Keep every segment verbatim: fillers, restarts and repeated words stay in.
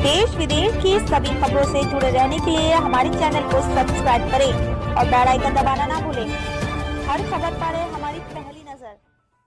देश विदेश की सभी खबरों से जुड़े रहने के लिए हमारे चैनल को सब्सक्राइब करें और बेल आइकन दबाना ना भूलें। हर खबर पर है हमारी पहली नजर।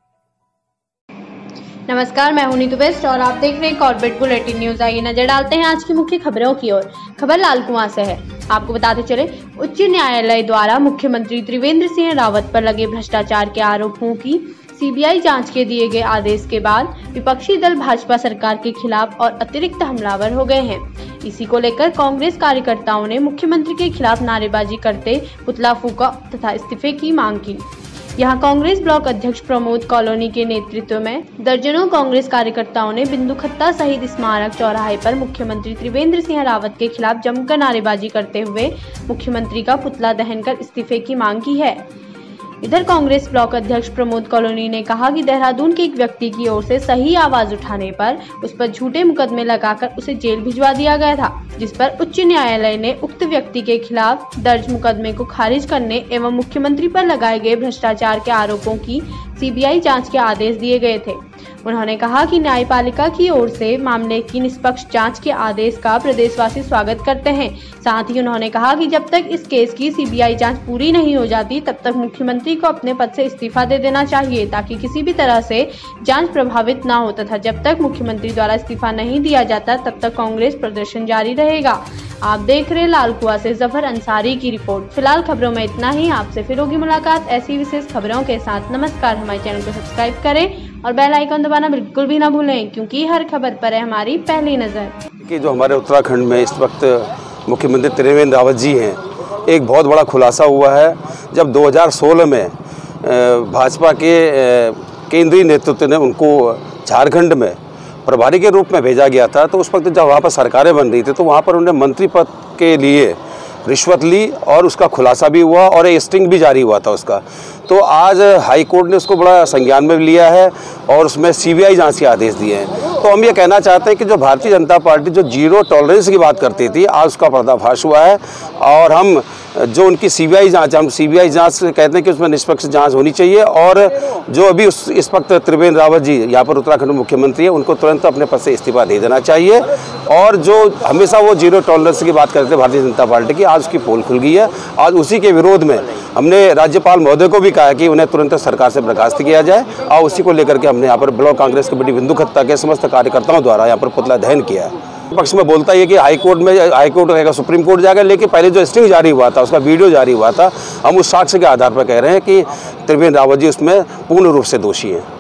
नमस्कार, मैं हूं नीतू बेस्ट और आप देख रहे हैं कॉर्बेट बुलेटिन न्यूज। आइए नजर डालते हैं आज की मुख्य खबरों की ओर। खबर लाल कुआं से है। आपको बताते चले, उच्च न्यायालय द्वारा मुख्यमंत्री त्रिवेंद्र सिंह रावत पर लगे भ्रष्टाचार के आरोपों की सीबीआई जांच के दिए गए आदेश के बाद विपक्षी दल भाजपा सरकार के खिलाफ और अतिरिक्त हमलावर हो गए हैं। इसी को लेकर कांग्रेस कार्यकर्ताओं ने मुख्यमंत्री के खिलाफ नारेबाजी करते पुतला फूंका तथा इस्तीफे की मांग की। यहां कांग्रेस ब्लॉक अध्यक्ष प्रमोद कॉलोनी के नेतृत्व में दर्जनों कांग्रेस कार्यकर्ताओं ने बिंदु खत्ता शहीद स्मारक चौराहे पर मुख्यमंत्री त्रिवेंद्र सिंह रावत के खिलाफ जमकर नारेबाजी करते हुए मुख्यमंत्री का पुतला दहन कर इस्तीफे की मांग की है। इधर कांग्रेस ब्लॉक अध्यक्ष प्रमोद कॉलोनी ने कहा कि देहरादून के एक व्यक्ति की ओर से सही आवाज उठाने पर उस पर झूठे मुकदमे लगाकर उसे जेल भिजवा दिया गया था, जिस पर उच्च न्यायालय ने उक्त व्यक्ति के खिलाफ दर्ज मुकदमे को खारिज करने एवं मुख्यमंत्री पर लगाए गए भ्रष्टाचार के आरोपों की सीबीआई जांच के आदेश दिए गए थे। उन्होंने कहा कि न्यायपालिका की ओर से मामले की निष्पक्ष जांच के आदेश का प्रदेशवासी स्वागत करते हैं। साथ ही उन्होंने कहा कि जब तक इस केस की सीबीआई जांच पूरी नहीं हो जाती तब तक मुख्यमंत्री को अपने पद से इस्तीफा दे देना चाहिए, ताकि किसी भी तरह से जांच प्रभावित न हो, तथा जब तक मुख्यमंत्री द्वारा इस्तीफा नहीं दिया जाता तब तक कांग्रेस प्रदर्शन जारी रहेगा। आप देख रहे लाल कुआं से जफर अंसारी की रिपोर्ट। फिलहाल खबरों में इतना ही। आपसे फिर होगी मुलाकात ऐसी विशेष खबरों के साथ। नमस्कार, हमारे चैनल को सब्सक्राइब करें और बेल आइकन दबाना बिल्कुल भी ना भूलें, क्योंकि हर खबर पर है हमारी पहली नजर। कि जो हमारे उत्तराखंड में इस वक्त मुख्यमंत्री त्रिवेंद्र रावत जी हैं, एक बहुत बड़ा खुलासा हुआ है। जब दो हज़ार सोलह में भाजपा के केंद्रीय नेतृत्व ने उनको झारखंड में प्रभारी के रूप में भेजा गया था, तो उस वक्त जब वहाँ पर सरकारें बन रही थी तो वहाँ पर उन्होंने मंत्री पद के लिए रिश्वत ली और उसका खुलासा भी हुआ और एक स्टिंग भी जारी हुआ था उसका। तो आज हाई कोर्ट ने उसको बड़ा संज्ञान में लिया है और उसमें सीबीआई जांच के आदेश दिए हैं। तो हम ये कहना चाहते हैं कि जो भारतीय जनता पार्टी जो जीरो टॉलरेंस की बात करती थी, आज उसका पर्दाफाश हुआ है। और हम जो उनकी सीबीआई जांच, हम सीबीआई जांच कहते हैं कि उसमें निष्पक्ष जांच होनी चाहिए। और जो अभी उस इस वक्त त्रिवेंद्र रावत जी यहाँ पर उत्तराखंड में मुख्यमंत्री है, उनको तुरंत अपने पद से इस्तीफा दे देना चाहिए। और जो हमेशा वो जीरो टॉलरेंस की बात करते थे भारतीय जनता पार्टी की, आज उसकी पोल खुल गई है। आज उसी के विरोध में हमने राज्यपाल महोदय को भी कहा कि उन्हें तुरंत सरकार से बर्खास्त किया जाए, और उसी को लेकर के हमने यहाँ पर ब्लॉक कांग्रेस कमेटी बिंदु खत्ता के समस्त कार्यकर्ताओं द्वारा यहाँ पर पुतला दहन किया है। पक्ष में बोलता है कि हाई कोर्ट में हाई कोर्ट रहेगा, सुप्रीम कोर्ट जाएगा, लेकिन पहले जो स्टिंग जारी हुआ था, उसका वीडियो जारी हुआ था, हम उस साक्ष्य के आधार पर कह रहे हैं कि त्रिवेंद्र रावत जी उसमें पूर्ण रूप से दोषी हैं।